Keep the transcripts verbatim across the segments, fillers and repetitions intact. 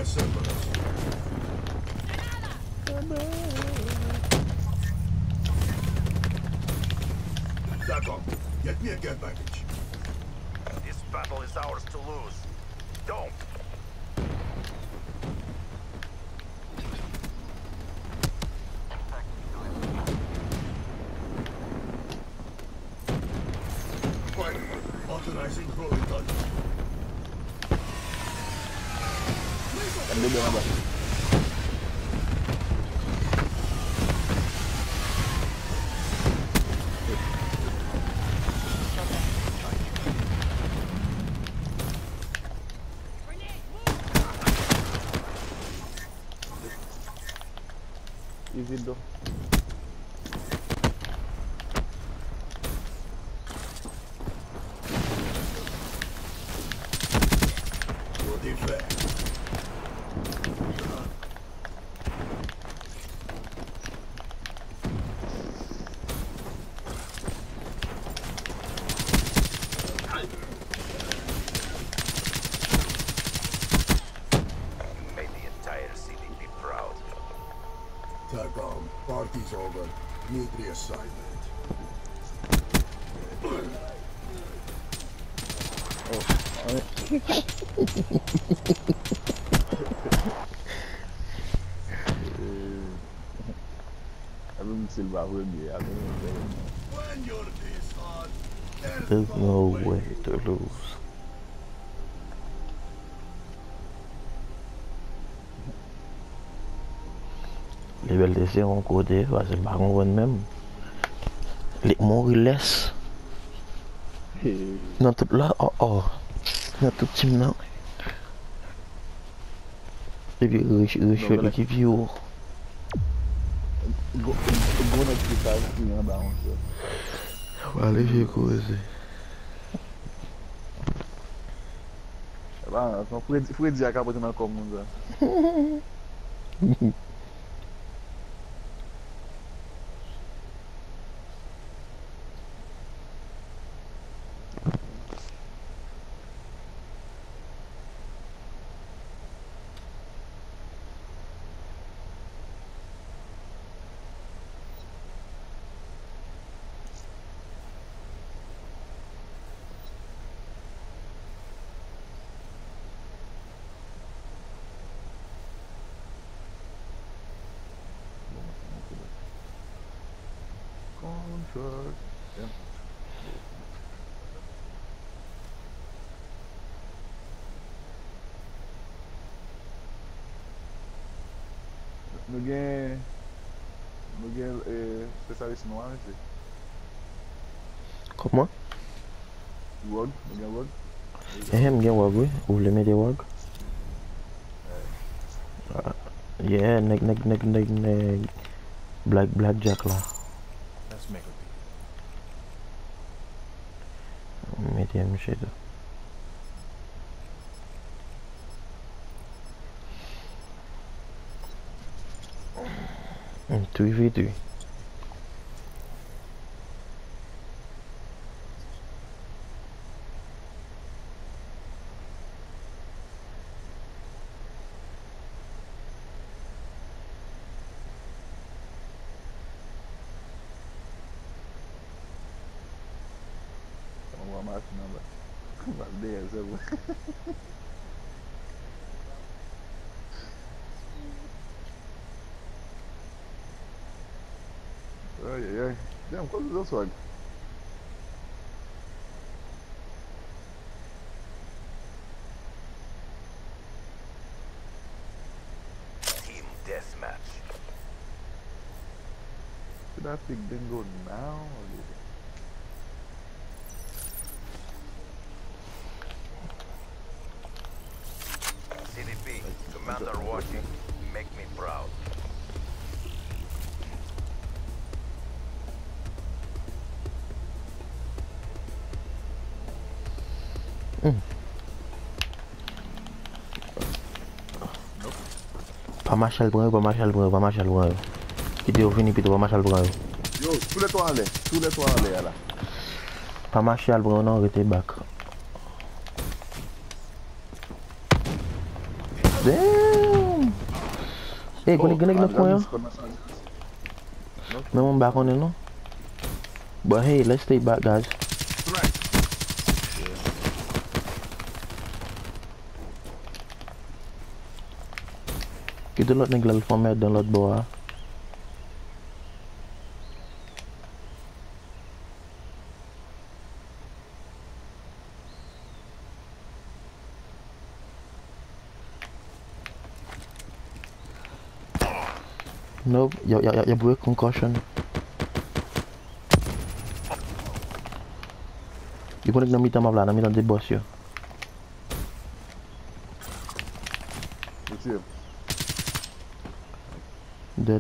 D'accord. Get me a care package. This battle is ours to lose. Don't. Authorizing rolling gun. Ada dia apa? Easy dong. TACOM, party's over. Need reassignment. Oh, I'm still back with me. I don't know. When you're this hot, There's no way to lose. Liberté en côté, parce que par contre même les mots ils laissent dans tout là, oh oh, dans tout team là. Et puis riche riche l'équipe yo. Go go na kita ni ba on. Allez j'ai causé. Bah, son Fred Fred a capoté dans comme ça. Contract. Yeah. Nous gagnons, nous gagnons euh, spécialiste noir ici. Comment? Wog, nous gagnons Wog. Eh, je gagne Wog, oui. Vous voulez mettre Wog? Yeah, neg neg neg neg neg Black Blackjack là. Let's make a Mettez un chez toi. two v two. Vamos a máquina, velho. Valdez, velho. Ai, ai, ai. Damn, quantos deu swag? team deathmatch. Should I pick Dingo now or later? C D P, Commander watching. Make me proud. Mm. Pas Marshall Brun, pas Marshall Brun, pas Marshall Brun. Qui au fini plutôt pas Marshall Brun. Yo, tous les toits en l'air, tous les toits en l'air là. Pas Marshall Brun, non, arrêtez back. Damn. Eh, gonna gonna gonna point Advance, gonna start. Me one back on it, no? But hey, let's stay back, guys. Threat. Kita lot naglal for me download boa. Nope, ya ya ya break concussion. You connect na mita mabla, na mita de boss yo. You see him? Dead.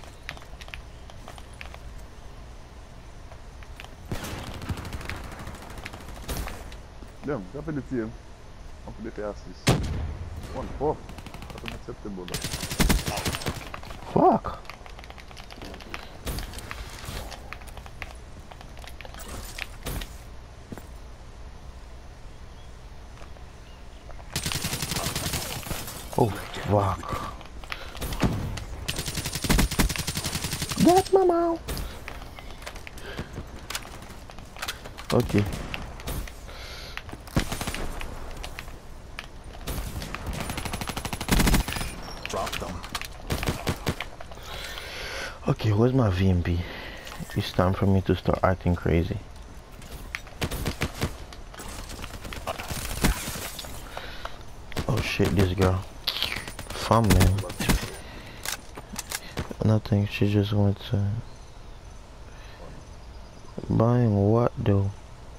Damn, copy the team. I'm for the assist. One four. That's unacceptable. Fuck. Oh fuck. Get my mouth. Okay. Drop them. Okay, where's my V M P? It's time for me to start acting crazy. Oh shit, this girl. Fun man. Nothing, she just went to... Buying what though?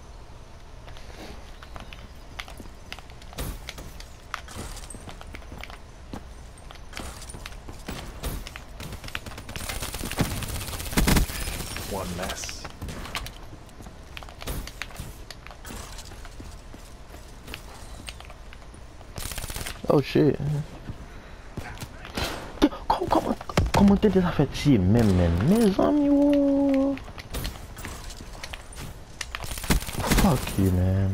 One less. Oh shit. Comment, comment, comment t'es déjà fait tirer même, même, mes amis, oh. Fuck you, man.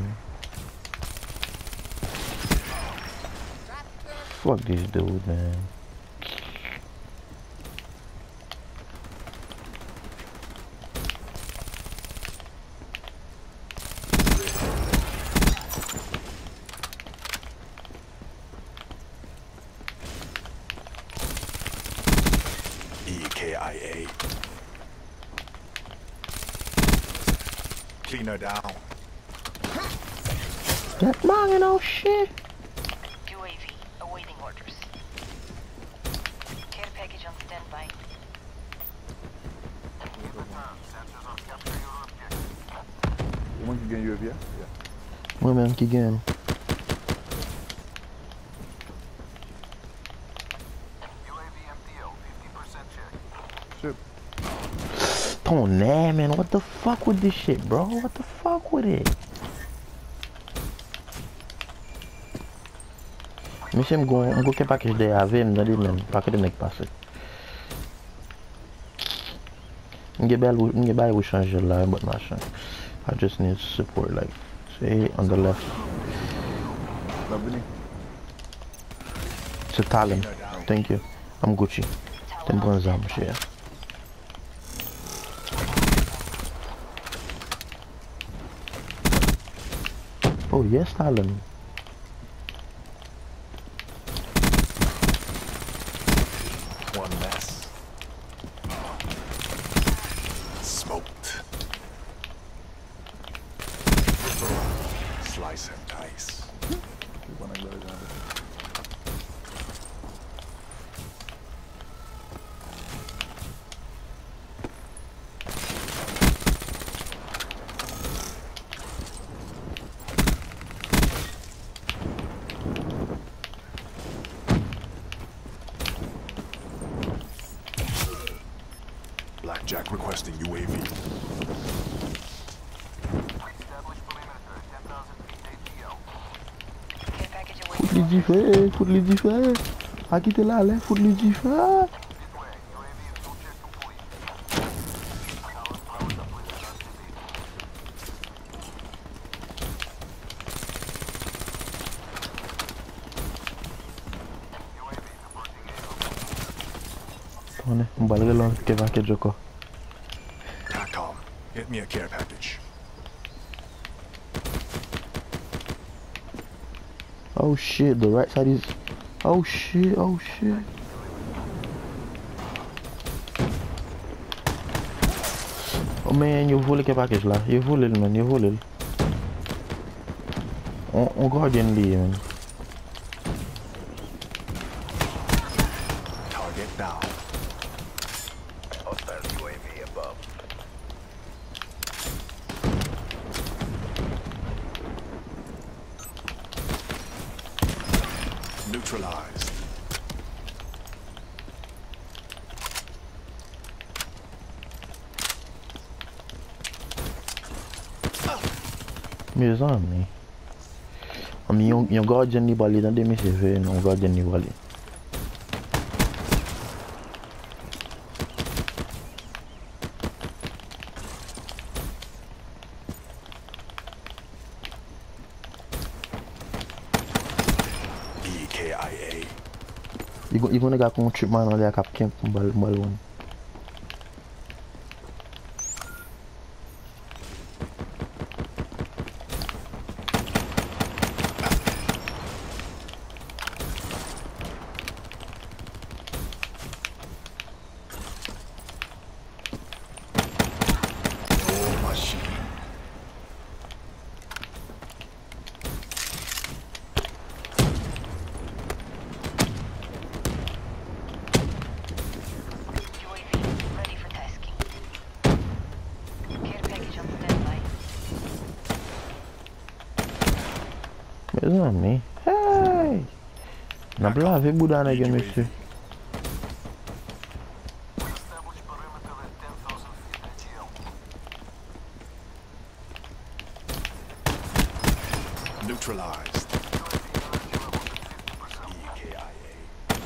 Fuck this dude, man. E K I A. Cleaner down. That man, oh shit. U A V, awaiting orders. Care package on standby. You want to get U A V, yeah? Yeah. Ouais, man, qui gagne? Shit. Ton name, man. What the fuck with this shit, bro? What the fuck with it? Monsieur, I'm going, I'm going to package there. I have not even package the neck pass it. I'm going to buy we change the line, but machin. I just need support, like, say on the left. Lovely. It's a talent. Thank you. I'm Gucci. Tem bronzamos, yeah. Oh yes, Talon. One less. Smoked. Slice and dice. You wanna go down there? Blackjack requesting U A V. Care package Fout awaiting les diffé, fout les diffé. A quitter là, là, fout les diffé. on est. On va aller là, que va que Joko. TACOM, get me a care package. Oh shit, the right side is. Oh shit, oh shit. Oh man, you volé que package là. You volé le man, you volé le. On, on gardien li man. Target down. Hostile U A V above. Neutralized. Mes amis. Ami yon, yon gardien li bali dan de mi se ve, yon gardien li bali. E K I A. Yon yon nega kon trip man an le a kap kemp mbal mbal wan. Oh, machine. U A V ready for tasking. Care package on standby. Mes amis. Hey! Nan blave boudan nege mesye. Neutralized. E K I A.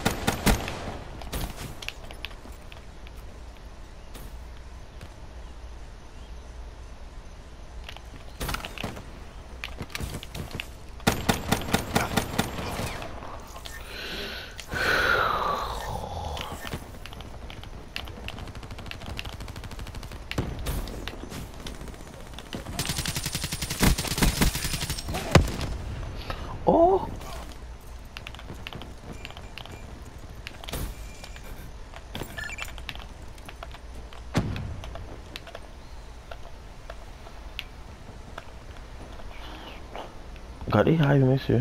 Oh! Gade hive mesye.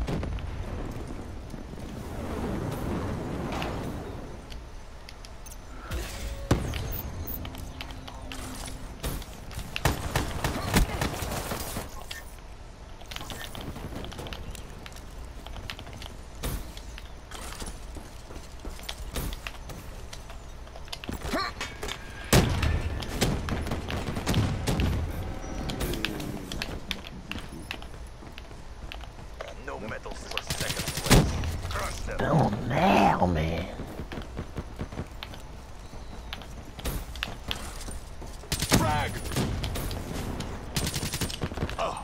No medals for second place. Crush them. Oh now man. Frag! Oh.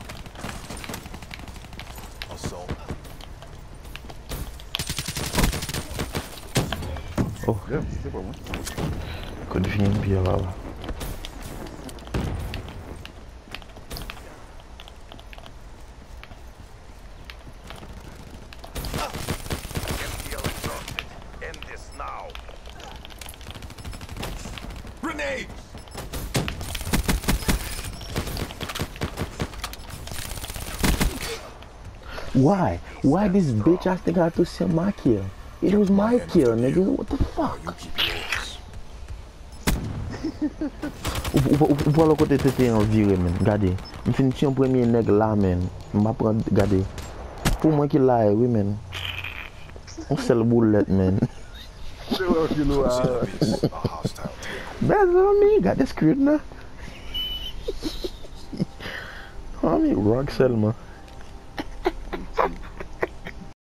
Assault. Oh, Yeah, c'est pas moi. kou di fin pi a baba. Empty exhausted. End this now. Grenade! Why? Why this bitch ass nigga had to sell my kill? It was my kill, nigga. What the fuck? You keep yours. Ou pou alo kote tete yon vire men, gade. M fin ti yon premye neg la men. M ap pran, gade. Pou mwen ki la e, oui men. On sel boulet men. C'est vrai que nous, euh, Enemies are hostile takeover. Bez an mi, gade screwed na. An mi, rock sel man.